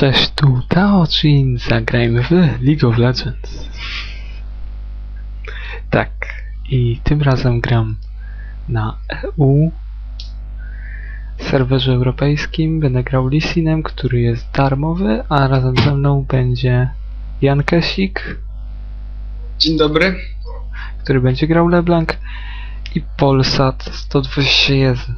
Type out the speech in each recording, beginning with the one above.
Cześć, tu Taochin, zagrajmy w League of Legends. Tak, i tym razem gram na EU, serwerze europejskim. Będę grał Lee Sinem, który jest darmowy, a razem ze mną będzie Jan Kesik. Dzień dobry. Który będzie grał LeBlanc, i Polsat 121,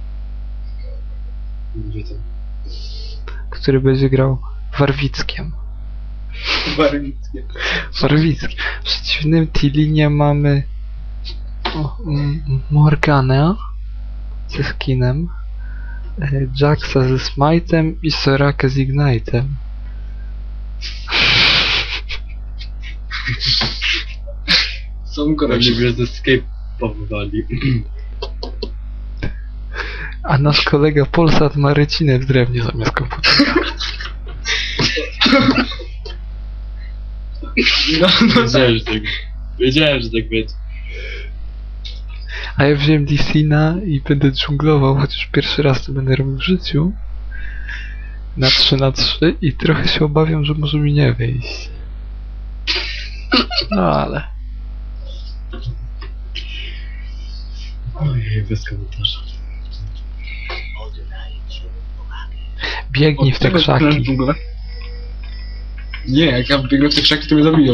Witam. który będzie grał Warwickiem. Warwicki. W przeciwnym T-linie mamy Morganę ze skinem, Jaxa ze Smite'em i Sorakę z Ignite'em. Są korektne. Mnie z escape powywali. A nasz kolega Polsat ma rycinę w drewnie zamiast komputera. Wiedziałem, że tak będzie. A ja wziąłem Lee-Sina i będę dżunglował, chociaż pierwszy raz to będę robił w życiu. Na 3-3 i trochę się obawiam, że może mi nie wyjść. No ale... Ojej, bez komentarza. Biegnij w te krzaki. Nie, jak ja biegnę w te krzaki, to mnie zabiją.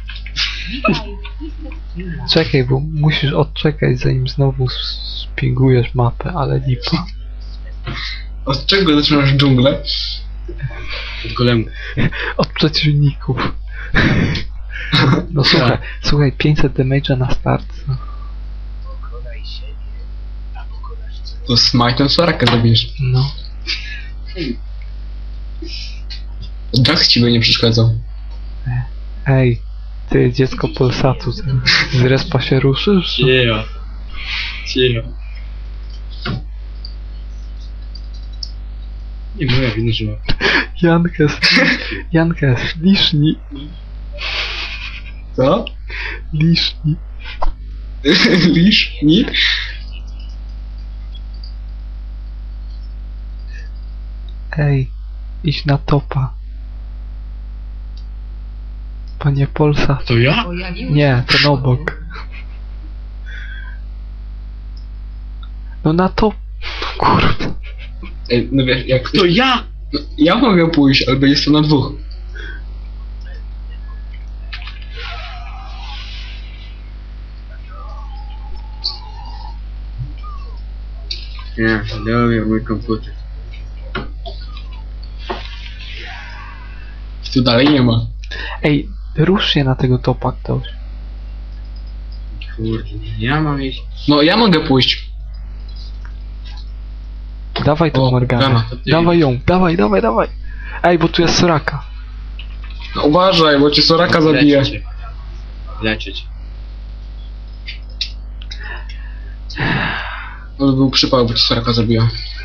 Czekaj, bo musisz odczekać, zanim znowu spingujesz mapę, ale lipa. Od czego zaczynasz dżunglę? Od golemu. Od przeciwników. No słuchaj, 500 damage'a na start. To Smite'em Sorakę zabijesz. No. Jax ci by nie przeszkadzał. Ej, ty dziecko Polsatu, z respa się ruszysz? Cicho. Cicho. Nie moja wina, że Jankes, liszni. Co? Liszni. Lisz? Nie? Ej, idź na topa. Panie Polsat. To ja? Nie, ten obok. No na top. Kurde. Ej, no wiesz, jak... To ja! No, ja mogę pójść, ale jest to na dwóch. Nie, lubię mój komputer. Tu dalej nie ma. Ej, rusz się na tego topa ktoś. Kurde, ja mam iść. No, ja mogę pójść. Dawaj tą O, Morganę. Morgana, to ty. Dawaj ją, dawaj. Ej, bo tu jest Soraka. No, uważaj, bo cię Soraka zabije. Leczyć. To by był przypał, bo cię Soraka zabija.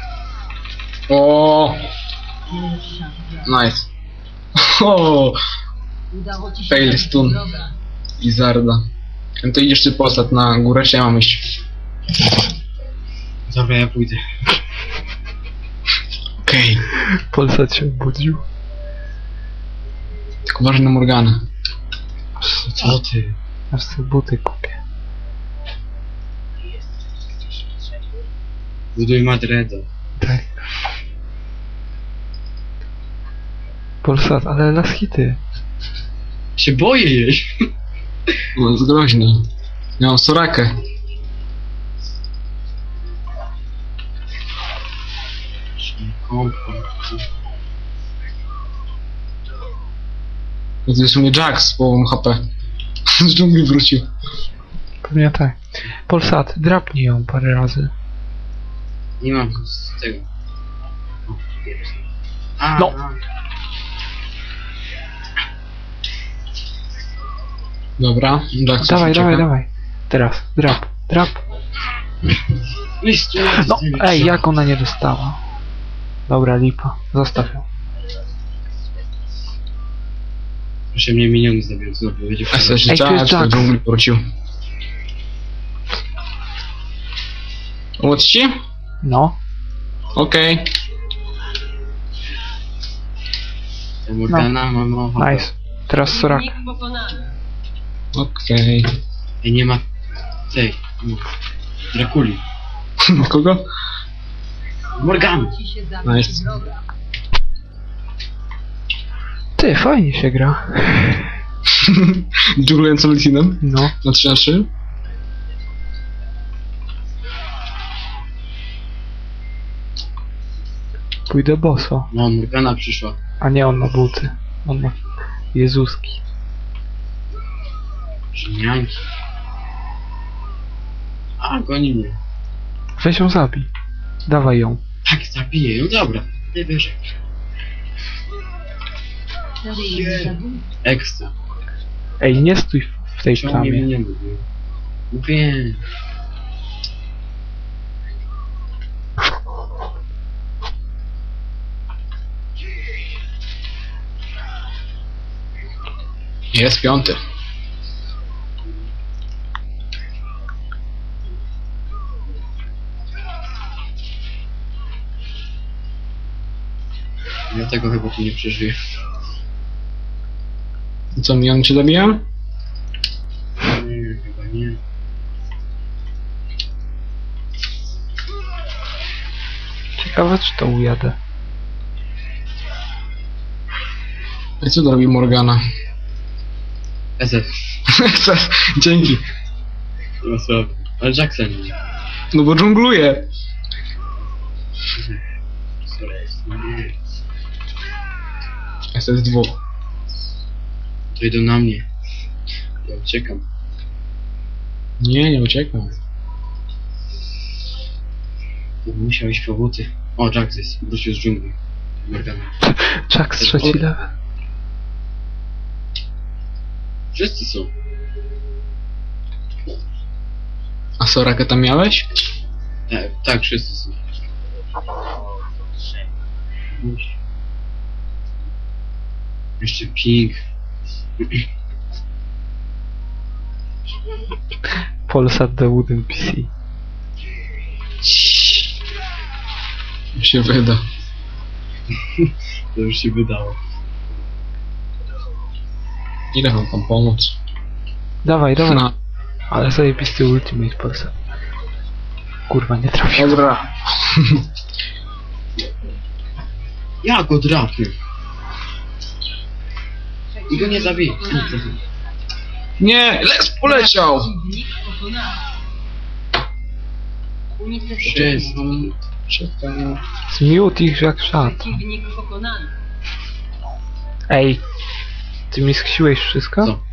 O, nice. O, fail stun. Lizarda. No to idziesz ty postać na górę, czy ja mam iść? Dobra, ja pójdę. Okej. Polsat się obudził. Tylko uważaj na Morganę. Co ty? Aż sobie buty kupię. Buduj Madreda. Tak. Polsat, ale las hity. Się boję jej. No, jest groźny. Ja mam Sorakę. To jest u mnie Jax z połową HP. Z dżungli wrócił. Pewnie tak. Polsat, drapnij ją parę razy. Nie mam z tego. No. Dobra, Jax Dawaj. Teraz, drap. No, ej, jak ona nie dostała? Dobra, lipa. Zostaw ją. Proszę mnie miniony zabił znowu. Będzie A fajnie. się Ej, tu jest Jax do Jax. dżungli wrócił. Pomóc ci? No. Okej. To Morgana ma mało HP. Nice. Teraz Soraka. Przeciwnik pokonany. Okej. I nie ma tej... no, Drakuli. Kogo? Morgany! Ci się Nice. zabić wroga. Ty, fajnie się gra. Dżunglując Lucinem? No. Na 3-3? Pójdę boso. No, Morgana przyszła. A nie, on ma buty. On ma Jezuski. Rzymianki. A, goni mnie. Weź ją zabij. Dawaj ją. Tak, zabiję ją, dobra. Nie wierzę. Seryjny zabójca. Ekstra. Ej, nie stój w tej Czemu mnie plamie. nie lubię? Wiem. Jest 5. Ja tego chyba tu nie przeżyję. I co, mi on cię zabija? Nie, chyba nie. Ciekawe, czy to ujadę. I co to robi Morgana? SF. Dzięki. No słaby. Ale Jackson. No bo dżungluje. Nie. SS2. To idą na mnie. Ja uciekam. Nie uciekam. Musiał iść po buty. O, Jax jest. Wrócił z dżungli. Morgana. Jack z 3. level. Wszyscy są. A Sorakę tam miałeś? Tak, wszyscy są. Jeszcze Pink. Polsat the Wooden PC. Się wyda. To już się wydało. Ile wam tam pomóc? Dawaj, dawaj. No. Ale zajebisty ultimate Polsat. Kurwa, nie trafił. Dobra. Ja go drapnę. I go nie zabiję. Nie! Les poleciał! Przeciwnik pokonany. Cześć. Czekaj. Zmiótł ich jak szat. Przeciwnik pokonany. Ej, ty mi sksiłeś wszystko? Co?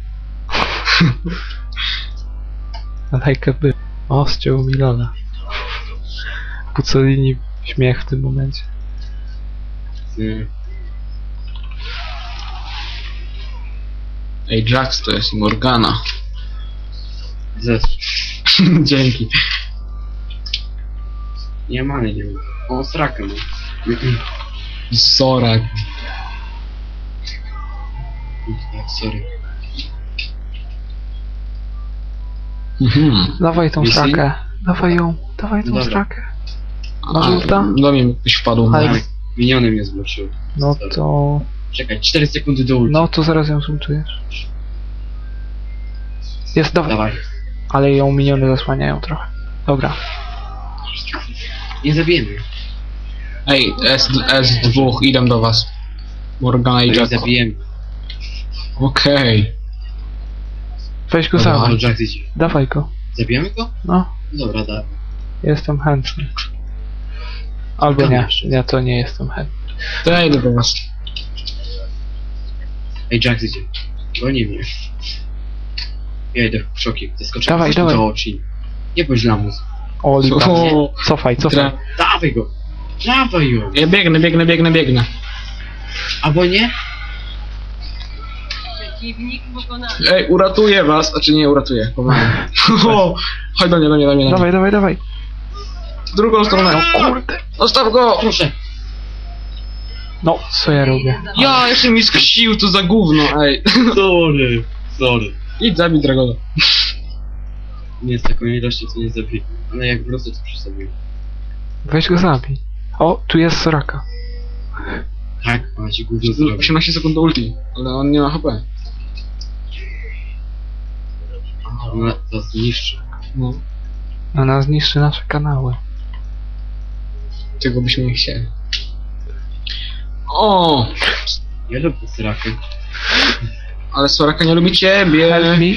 Lajka by. O, ścięło mi lola. Pucolini śmiech w tym momencie. Nie. Ej, Jax to jest i Morgana. Zes. Dzięki. Nie ma, nie ma. O, sraka mam. Sorak. Sorry. Mhm. Dawaj tą Missy? srakę. Dawaj ją. Dawaj tą Dobra. srakę. A, Masz ulta? do mnie ktoś wpadł. Ale- Tak, miniony mnie zbloczył. No to... Czekaj, 4 sekundy do ulti. No to zaraz ją zultujesz. Jest, dawaj. Dawaj. Ale ją miniony zasłaniają trochę. Dobra. Nie zabijemy. Ej, S2, idę do was. Morgana i Nie Jax. zabijemy. Okej. Weź go Dobra. za. O, Jax idzie. Dawaj go. Zabijamy go? No, Dobra, dawaj. jestem chętny. Albo Tam nie. jeszcze. Nie, to nie jestem chętny. To ja idę do was. Ej, Jax idzie. Goni mnie. Ja idę w szoki. Zaskoczę Dawaj, po prostu dawaj. do oczy. Nie bądź lamus. O, lipa. O, Cofaj, cofaj. Dawaj go! Dawaj ją! Ja biegnę. Albo nie? Przeciwnik pokonany. Ej, uratuję was. Znaczy nie uratuję. Pomagam. O, chodź do mnie. Dawaj, dawaj, dawaj. W drugą stronę. Kurde. Zostaw go! Proszę! No, co ja robię? Ja jeszcze mi skrzcił, to za gówno, ej. Sorry. Idź zabij Dragona. Nie z taką ilością to nie zabiję. Ale jak wrócę to przesabię. Weź go zabij. O, tu jest Soraka. Tak, ona ci gówno zrobi. 18 sekund do ulti, ale on nie ma HP. Ona to zniszczy. No, Ona zniszczy nasze kanały. tego byśmy nie chcieli. O! Ja lubię Sorakę. Ale Soraka nie lubi ciebie. Help me.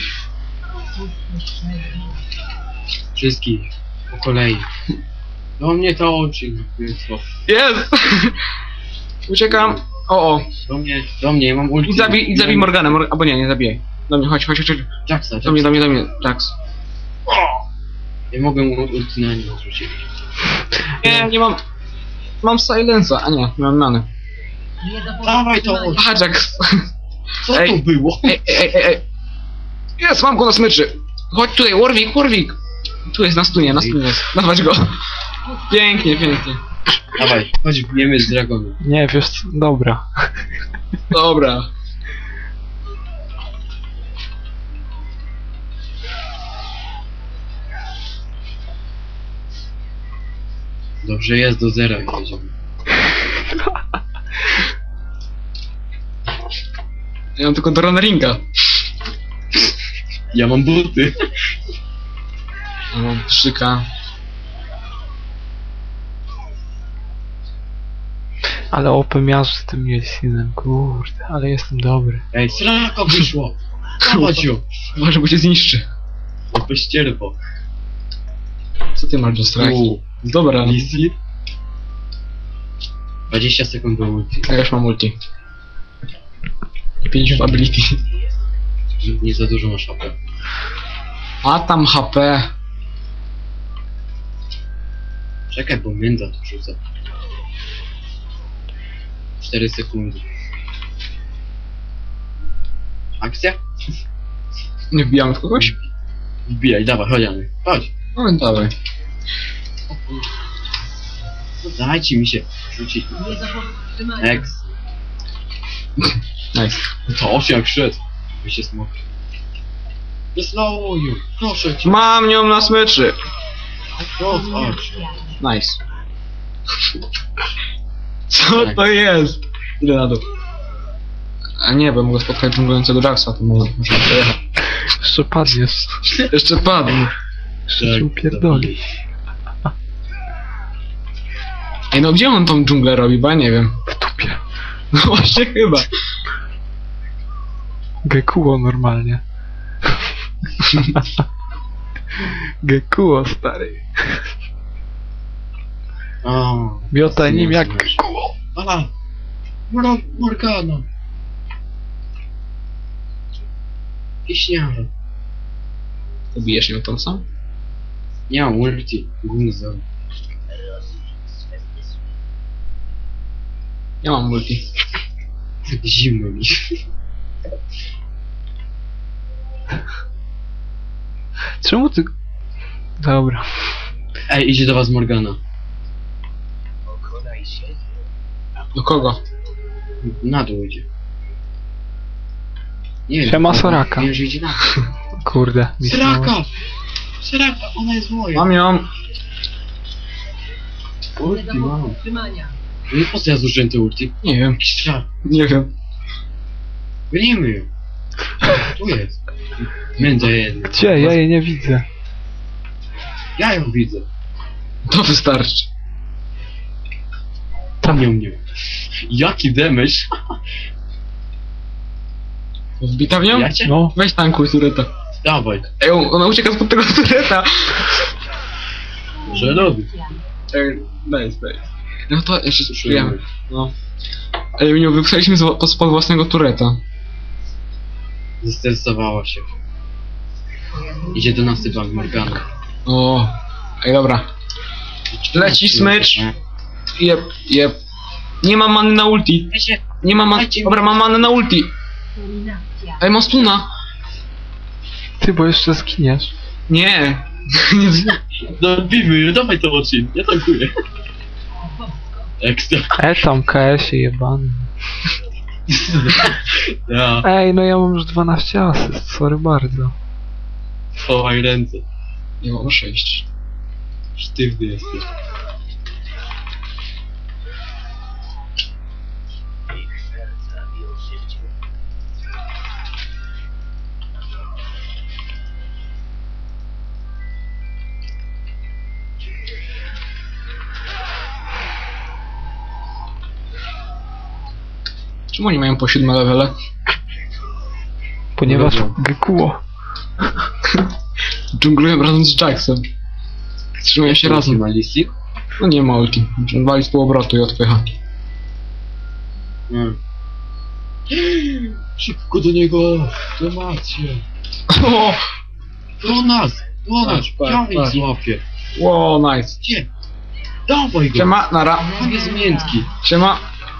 Wszystkich. Po kolei. Do mnie to oczy. Jest! Uciekam. O. Do mnie, ja mam ulti. I zabij Morganę, albo nie zabijaj. Do mnie, chodź. Jacksa. Do mnie, Jax. Ja mogę mu ulti na niego rzucić. Nie mam... Mam silensa, a nie mam many. Nie zapomnij Dawaj to! utrzymania. Aha, Jax. Co Ej. to było? Ej. Jest, mam go na smyczy. Chodź tutaj, Warwick. Tu jest, na stunie jest. Dawać go. Pięknie. Dawaj, chodź, bijemy z dragonu. Nie, wiesz co? Dobra. Dobra. Dobrze jest, do zera jedziemy. Ja mam tylko do runneringa. Ja mam buty. Ja mam szyka. Ale opemiarz z tym Jelcinem, kurde, ale jestem dobry. Ej, Soraka wyszło! Dawać ją! Może bo cię zniszczy. Opę ścierwo. Co ty masz do straki? Dobra. Lisy? 20 sekund do ulti. Ja już mam multi. 50 ability. Nie za dużo masz HP. A tam HP. Czekaj, bo międza tu rzucę. 4 sekundy. Akcja? Nie wbijamy w kogoś? Wbijaj, dawaj, chodźmy. Chodź. No dawaj. Dajcie mi się rzucić. Nie zapomnij utrzymania. Ex. Nice. To 8 jak szedł. Wy się smok. Wysłało ją. Proszę cię. Mam nią na smyczy. Chodź. Nice. Co to jest? Idę na dół. A nie, bo mogę spotkać dżunglującego Jacksa, to może przejechać. Jeszcze padniesz. Jeszcze padł. Jeszcze się upierdoli. Ej, no gdzie on tą dżunglę robi, bo ja nie wiem. W dupie. No właśnie chyba. Gekuo normalnie. Gekuo, stary. O. Miotaj nim jak Smash. Gekuo. A! Morgana! Pieśniara. Ubijesz ją tą sam? Nie mam ulti. Gunzo. Ja mam multi. Zimno mi. Czemu ty... Dobra. Ej, idzie do was Morgana. Do kogo? Na dół idzie. Nie wiem. Siema, Soraka. Wiem, że idzie na dół. Kurde. Soraka! Soraka, ona jest moja. Mam ją. Nie Ulti zapomnij mam. utrzymania. No i po co ja zużyłem te ulti? Nie wiem. Jakiś czar. Nie wiem. Gonimy ją. Tu jest. Między jedna. Gdzie? Ja jej nie widzę. Ja ją widzę. To wystarczy. Tam ją nie. Jaki damage? Wbita w nią? Ja cię? No. Weź tankuj tureta. Dawaj. Ej, ona ucieka spod tego tureta. Że robi. Ej, nice. No to jeszcze spróbujemy. No. Ej, nie wypchaliśmy spod własnego tureta. Zestresowała się. Idzie do nas bank Morgana. O. Ej, dobra. Leci smycz. Jep. Nie mam many na ulti. Nie mam many. Dobra, mam manę na ulti. Dominacja. Ej, mam stuna. Ty, bo jeszcze zginiesz. Nie. Nie z- Dobijmy ją, dawaj to oczy. Ja tankuję. Ekstra. Tam KS-ie jebany. Ja. Ej, no ja mam już 12 asyst, sorry bardzo. Chowaj ręce. Nie mam 6. Sztywny jesteś. Czemu oni mają po 7 levele? Ponieważ Dobra. Gekuo. Dżunglują razem z Jacksem. Trzymają się razem. Ma listik? No nie ma ulti. Wali z półobrotu i odpycha. Szybko do niego! To macie! O! Do nas! Do nas! Patrz, Ja ich patrz. złapię! Wow, nice. Gdzie? Dawaj go! Siema, nara. Prawie z miętki! Siema,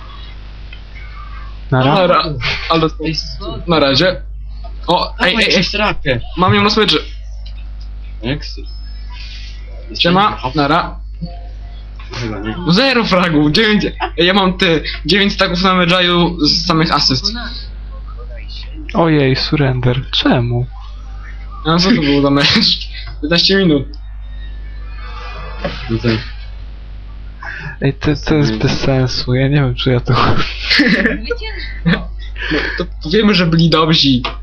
Nara? nara. Ale Ej, na razie. O, ej, dawaj ej, ej. przez trapę! Mam ją na smyczy. Eksy. Siema, nara. Chyba nie. No 0 fragów, 9. Ja mam 9 staków na Medjaju z samych asyst. Ojej, surrender. Czemu? A co to było za mecz? 15 minut. No tak. Ej, to jest bez sensu. Ja nie wiem, czy ja to... Zwycięstwo! To powiemy, że byli dobrzy.